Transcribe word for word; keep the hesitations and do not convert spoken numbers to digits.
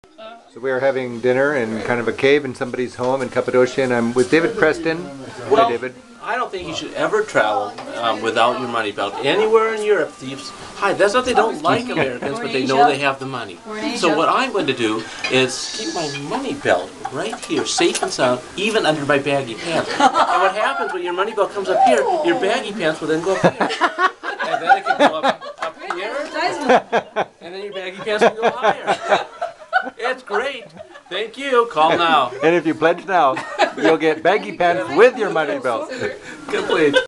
So we are having dinner in kind of a cave in somebody's home in Cappadocia, and I'm with David Preston. Well, Hi, David. I don't think you should ever travel um, without your money belt. Anywhere in Europe, thieves hide. That's not they don't like Americans, but they know they have the money. So what I'm going to do is keep my money belt right here, safe and sound, even under my baggy pants. And what happens when your money belt comes up here, your baggy pants will then go up here. And then it can go up, up here, and then your baggy pants will go higher. It's great. Thank you. Call now. And if you pledge now, you'll get baggy pants with your money belt. Complete.